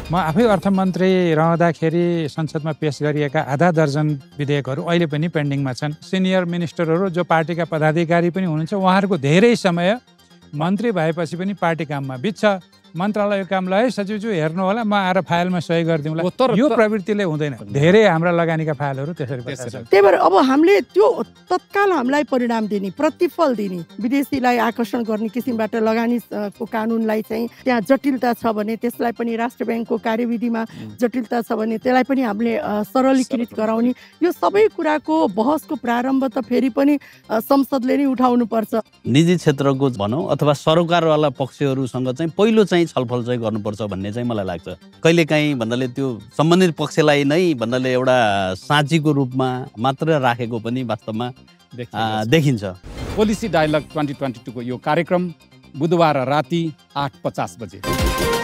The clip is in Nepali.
म आफै अर्थमन्त्री रहँदाखेरि संसदमा पेश गरिएका आधा दर्जन विधेयकहरू अहिले पनि पेन्डिङमा छन्। सिनियर मिनिस्टरहरू जो पार्टीका पदाधिकारी पनि हुनुहुन्छ, उहाँहरूको धेरै समय मन्त्री भएपछि पनि पार्टी काममा बित्छ। मन्त्रालयको काम ल है सचिवज्यू हेर्नु होला, म आएर फाइलमा सही गरिदिउँला, यो प्रवृत्तिले हुँदैन। धेरै हाम्रा लगानीका फाइलहरू त्यसरी बस्छन्। त्यही भएर अब हामीले त्यो तत्काल हामीलाई परिणाम दिने, प्रतिफल दिने, विदेशीलाई आकर्षण गर्ने किसिमबाट लगानीको कानुनलाई चाहिँ त्यहाँ जटिलता छ भने त्यसलाई पनि राष्ट्र ब्याङ्कको कार्यविधिमा जटिलता छ भने त्यसलाई पनि हामीले सरलीकृत गराउने, यो सबै कुराको बहसको प्रारम्भ त फेरि पनि संसदले नै उठाउनु पर्छ। निजी क्षेत्रको भनौँ अथवा सरकारवाला पक्षहरूसँग चाहिँ पहिलो चाहिँ छलफल चाहिँ गर्नुपर्छ भन्ने चाहिँ मलाई लाग्छ। कहिलेकाहीँ भन्नाले त्यो सम्बन्धित पक्षलाई नै भन्नाले एउटा साँचीको रूपमा मात्र राखेको पनि वास्तवमा देखिन्छ। पोलिसी डायलग 2022 को यो कार्यक्रम बुधबार राति 8:50 बजे।